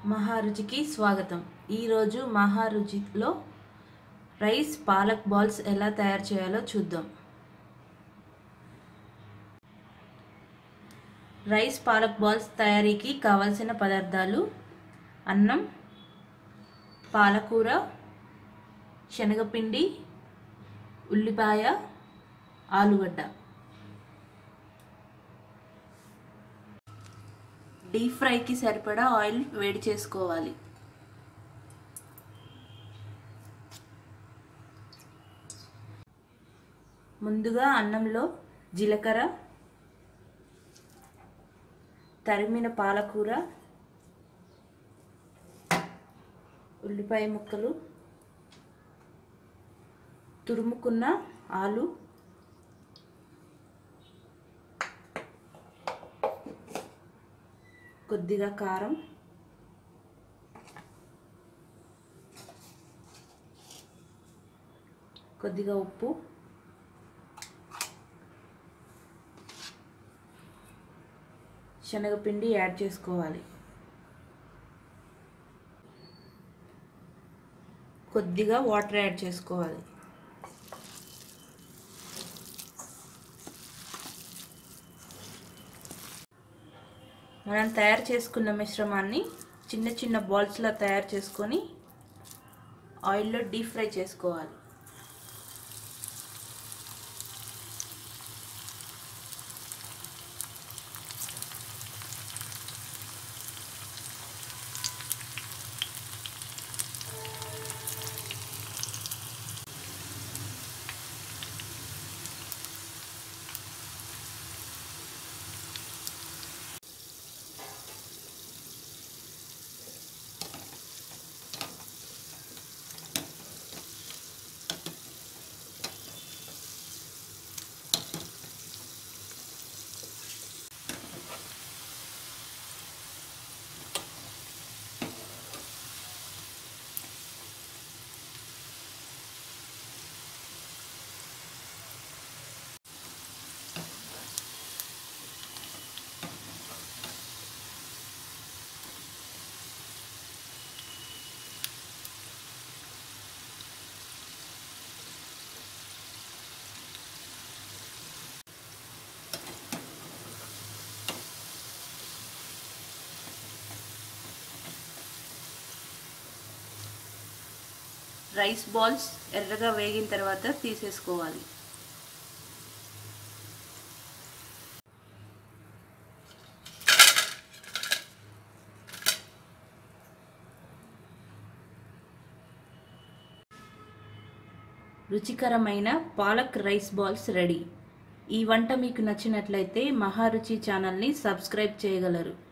మహారుచికి స్వాగతం. ఈరోజు మహారుచిలో rice palak balls ఎలా తయారు చేయాలో చూద్దాం. రైస్ పాలక్ బాల్స్ తయారీకి కావలసిన పదార్థాలు: అన్నం, పాలకూర, శనగపిండి, ఉల్లిపాయ, ఆలుగడ్డ. డీప్ ఫ్రైకి సరిపడా ఆయిల్ వేడి చేసుకోవాలి. ముందుగా అన్నంలో జీలకర్ర, తరిమిన పాలకూర, ఉల్లిపాయ ముక్కలు, తురుముకున్న ఆలు, కొద్దిగా కారం, కొద్దిగా ఉప్పు, శనగపిండి యాడ్ చేసుకోవాలి. కొద్దిగా వాటర్ యాడ్ చేసుకోవాలి. మనం తయారు చేసుకున్న మిశ్రమాన్ని చిన్న చిన్న బాల్స్లా తయారు చేసుకొని ఆయిల్లో డీప్ ఫ్రై చేసుకోవాలి. రైస్ బాల్స్ ఎర్రగా వేగిన తర్వాత తీసేసుకోవాలి. రుచికరమైన పాలక్ రైస్ బాల్స్ రెడీ. ఈ వంట మీకు నచ్చినట్లయితే మహారుచి ఛానల్ని సబ్స్క్రైబ్ చేయగలరు.